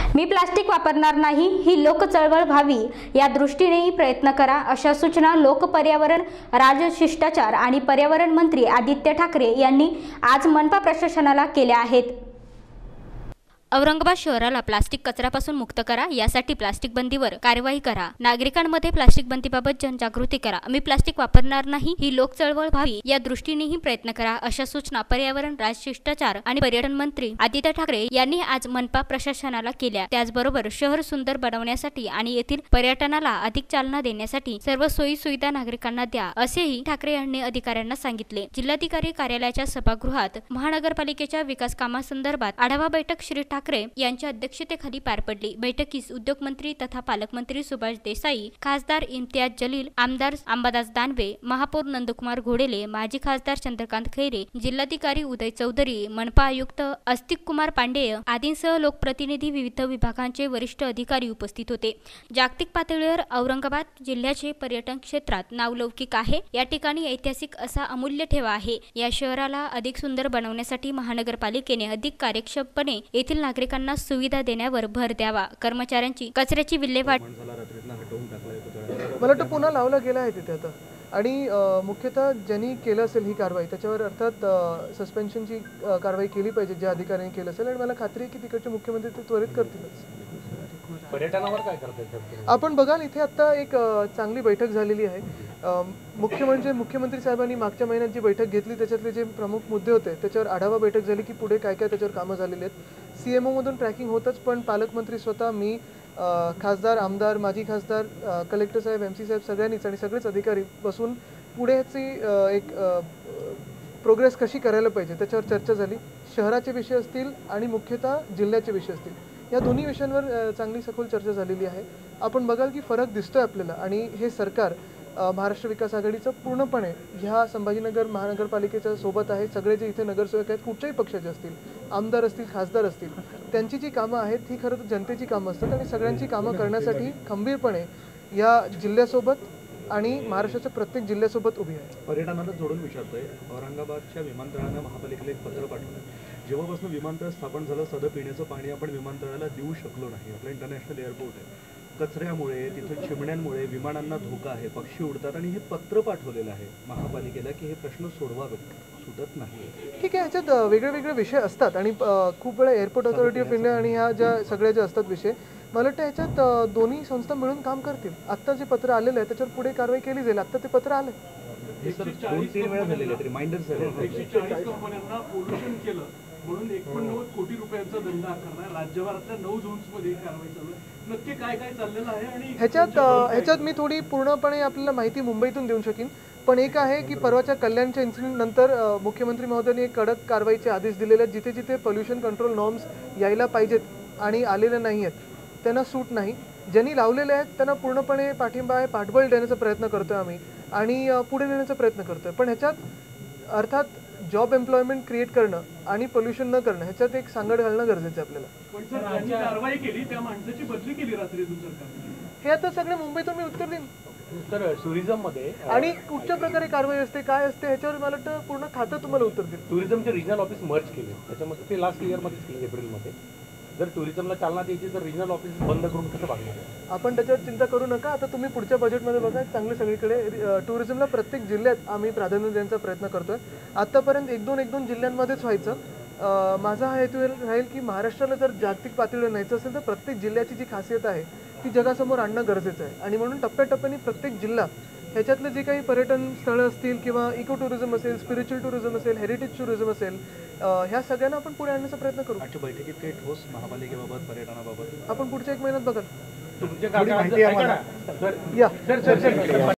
मी plastic वापरणार नाही ही लोक चळवळ व्हावी या दृष्टीनेही प्रयत्न करा, अशा सूचना लोक पर्यावरण, राजशिष्टाचार आणि पर्यावरण मंत्री आदित्य ठाकरे यांनी आज मनपा प्रशासनाला केल्या आहेत। औरंगाबाद शहराला प्लास्टिक कचऱ्यापासून मुक्त करा, यासाठी प्लास्टिक बंदीवर कार्यवाही करा, नागरिकांमध्ये प्लास्टिक बंदीबाबत जनजागृती करा, मी प्लास्टिक वापरणार नाही ही लोक चळवळ व्हावी या दृष्टीनेही प्रयत्न करा, अशा सूचना पर्यावरण, राजशिष्टाचार आणि पर्यटन मंत्री आदित्य ठाकरे यांनी आज मनपा प्रशासनाला केल्या। त्याचबरोबर शहर सुंदर बनवण्यासाठी आणि येथील पर्यटनाला अधिक चालना देण्यासाठी सर्व सोयी सुविधा नागरिकांना द्या, असेही ठाकरे यांनी अधिकाऱ्यांना सांगितले। जिल्हाधिकारी कार्यालयाच्या सभागृहात महानगरपालिकेच्या विकास कामांसंदर्भात आढावा बैठक श्री ठाकरे यांच्या अध्यक्षतेखाली पार पडली। बैठकीस उद्योगमंत्री तथा पालकमंत्री सुभाष देसाई, खासदार इम्तियाज जलील, आमदार अंबादास दानवे, महापौर नंदकुमार घोडेले, माजी खासदार चंद्रकांत खैरे, जिल्हाधिकारी उदय चौधरी, मनपा आयुक्त अस्तिक कुमार पांडेय आदींसह लोकप्रतिनिधी, विविध विभागांचे वरिष्ठ अधिकारी उपस्थित होते। जागतिक पातळीवर औरंगाबाद जिल्ह्याचे पर्यटन क्षेत्रात नावलौकिक आहे। या ठिकाणी ऐतिहासिक असा अमूल्य ठेवा आहे। या शहराला अधिक सुंदर बनवण्यासाठी महानगरपालिकेने अधिक कार्यक्षमपणे येथील नागरिकांना सुविधा देण्यावर भर द्यावा। कर्मचाऱ्यांची कचऱ्याची विल्हेवाट मला वाटतं पुन्हा लावला गेला आहे तिथे आता, आणि मुख्यतः ज्यांनी केलं असेल ही कारवाई त्याच्यावर अर्थात सस्पेन्शनची कारवाई केली पाहिजे ज्या अधिकाऱ्यांनी केलं असेल, आणि मला खात्री आहे की तिकडचे मुख्यमंत्री ते त्वरित करतीलच। पर्यटनावर काय करतात आपण बघाल इथे आता एक चांगली बैठक झालेली आहे। मुख्यमंत्री साहेबांनी मागच्या महिन्यात जी बैठक घेतली त्याच्यातले जे प्रमुख मुद्दे होते त्याच्यावर आढावा बैठक झाली की पुढे काय काय त्याच्यावर कामं झालेली आहेत। सीएमओ मधून ट्रॅकिंग होतच, पण पालकमंत्री स्वतः, मी, खासदार, आमदार, माजी खासदार, कलेक्टर साहेब, एमसी साहेब सगळ्यांनीच आणि सगळेच अधिकारी बसून पुढेची एक प्रोग्रेस कशी करायला पाहिजे त्याच्यावर चर्चा झाली। शहराचे विषय असतील आणि मुख्यतः जिल्ह्याचे विषय असतील, या दोन्ही विषयांवर चांगली सखोल चर्चा झालेली आहे। आपण बघाल की फरक दिसतोय आपल्याला, आणि हे सरकार महाराष्ट्र विकास आघाडीचं पूर्णपणे ह्या संभाजीनगर महानगरपालिकेच्या सोबत आहे। सगळे जे इथे नगरसेवक आहेत कुठच्याही पक्षाचे असतील, आमदार असतील, खासदार असतील, त्यांची जी कामं आहेत ही खरं तर जनतेची कामं असतात, आणि सगळ्यांची कामं करण्यासाठी खंबीरपणे या जिल्ह्यासोबत आणि महाराष्ट्राच्या प्रत्येक जिल्ह्यासोबत उभी आहे। पर्यटनाला जोडून विचारतोय, औरंगाबादच्या विमानतळानं महापालिकेला एक पत्र पाठवलं। जेव्हापासून विमानतळ स्थापन झालं साधं पिण्याचं पाणी आपण विमानतळाला देऊ शकलो नाही। आपलं इंटरनॅशनल एअरपोर्ट आहे, कचऱ्यामुळे, तिथं चिमण्यांमुळे विमानांना धोका आहे, पक्षी उडतात, आणि हे पत्र पाठवलेलं आहे महापालिकेला की हे प्रश्न सोडवावेत, सुटत नाही। ठीक आहे, ह्याच्यात वेगळे वेगळे विषय असतात, आणि खूप वेळा एअरपोर्ट अथॉरिटी ऑफ इंडिया आणि ह्या ज्या सगळ्या ज्या असतात विषय, मला वाटतं ह्याच्यात दोन्ही संस्था मिळून काम करतील। आत्ता जे पत्र आलेलं आहे त्याच्यावर पुढे कारवाई केली जाईल। आत्ता ते पत्र आलं हे सर 2-3 वेळा झालेले आहेत, रिमाइंडर्स झाले। 140 कंपन्यांना पोल्युशन केलं म्हणून 89 कोटी रुपयांचा दंड आकारणार, राज्यभरातल्या 9 झोन्समध्ये कारवाई चालू आहे। नक्की काय काय चाललेलं आहे, आणि ह्याच्यात मी थोडी पूर्णपणे आपल्याला माहिती मुंबईतून देऊ शकेन, पण एक आहे की परवाच्या कल्याणच्या इन्सिडेंट नंतर मुख्यमंत्री महोदयांनी एक कडक कारवाईचे आदेश दिलेले आहेत। जिथे जिथे पोल्युशन कंट्रोल नॉर्म्स यायला पाहिजेत आणि आलेले नाही आहेत त्यांना सूट नाही। ज्यांनी लावलेले आहेत त्यांना पूर्णपणे पाठिंबा आहे, पाठबळ देण्याचा प्रयत्न करतोय आम्ही, आणि पुढे नेण्याचा प्रयत्न करतोय। पण ह्याच्यात अर्थात जॉब एम्प्लॉयमेंट क्रिएट करणं आणि पोल्युशन न करणं ह्याच्यात एक सांगड घालणं गरजेचं आहे आपल्याला। पण सर ज्यांनी कारवाई केली त्या माणसाची बदली केली रात्रीतून सरकारने, हे आता सगळे मुंबईतून मी उत्तर देईन। सर टुरिझम मध्ये आणि कुठच्या प्रकारे कारवाई असते, काय असते, ह्याच्यावर मला वाटतं पूर्ण खातं तुम्हाला उत्तर देईल। टुरिझमचे रिजनल ऑफिस मर्ज केले, त्याच्यामध्ये ते लास्ट इयरमध्येच केले, एप्रिलमध्ये। जर टुरिझमला चालना द्यायची तर रिजनल ऑफिस बंद करून कसं भागणार? आपण त्याच्यावर चिंता करू नका। आता तुम्ही पुढच्या बजेटमध्ये बघा, चांगले सगळीकडे टुरिझमला प्रत्येक जिल्ह्यात आम्ही प्राधान्य देण्याचा प्रयत्न करतोय। आतापर्यंत 1-2 जिल्ह्यांमध्येच व्हायचं। माझा हा हेतू राहील की महाराष्ट्राला जर जागतिक पातळीवर न्यायचं असेल तर प्रत्येक जिल्ह्याची जी खासियत आहे ती जगासमोर आणणं गरजेचं आहे, आणि म्हणून टप्प्याटप्प्याने प्रत्येक जिल्हा ह्याच्यातले जे काही पर्यटन स्थळं असतील किंवा इको टुरिझम असेल, स्पिरिच्युअल टुरिझम असेल, हेरिटेज टुरिझम असेल, ह्या सगळ्यांना आपण पुढे आणण्याचा प्रयत्न करू। आजच्या बैठकीत काही ठोस महापालिकेबाबत, पर्यटनाबाबत आपण पुढच्या 1 महिन्यात बघाल। तुमच्या